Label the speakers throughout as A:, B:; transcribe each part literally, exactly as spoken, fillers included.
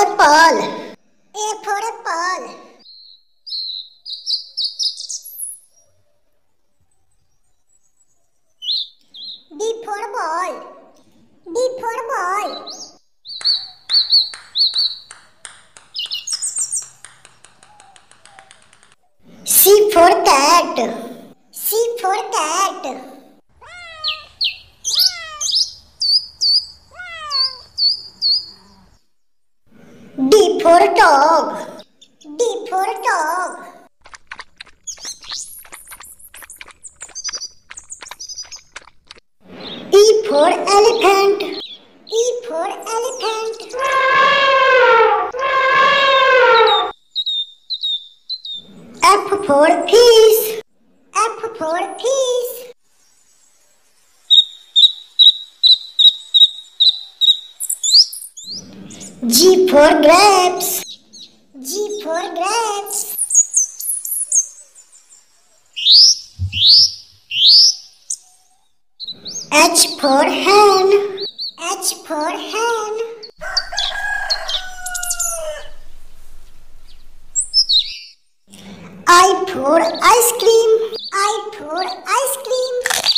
A: apple. A for apple. B for ball. B for ball. C for cat. C for cat. D for dog. D for dog. E for elephant. E for elephant. F for fish. F for fish. G for grapes. G for grapes. H for hen. H for hen. I for ice cream. I for ice cream.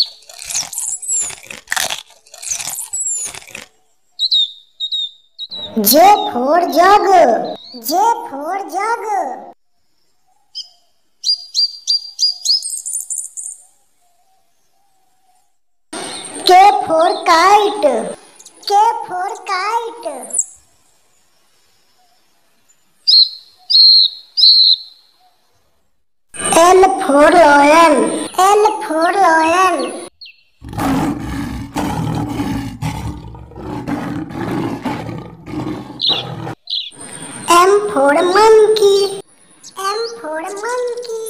A: J for jug. J for jug. K for kite. K for kite. L for lion. L for lion. M for monkey. M for monkey.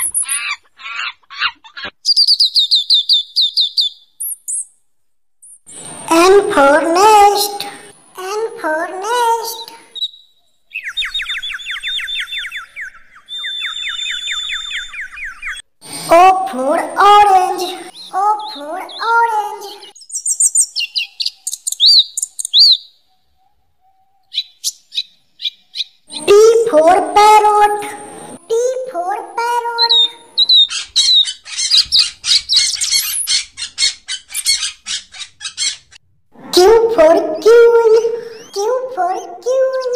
A: N for nest. N for nest. O for orange. O for orange. P for parrot. P for parrot. Q for queen. Q for queen.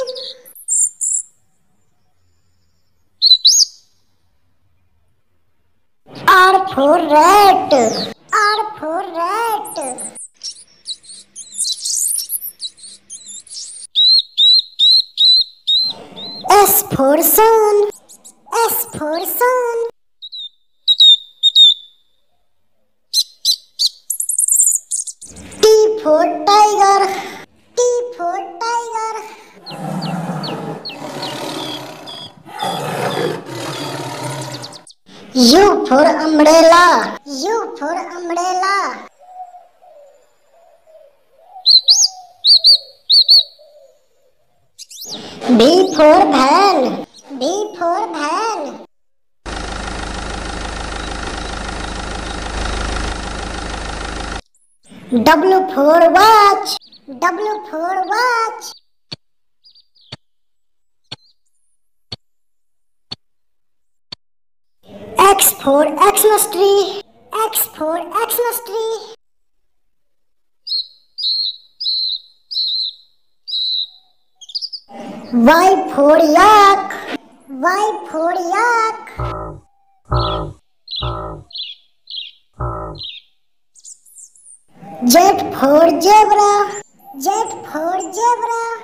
A: R for rat. R for rat. S for sun. S for sun. T for tiger. T for tiger. U for umbrella. U for umbrella. V for van. V for van. W for watch. W for watch. X for Xmas tree. X for Xmas tree. Y for yak. Y for yak. Z for zebra. Z for zebra.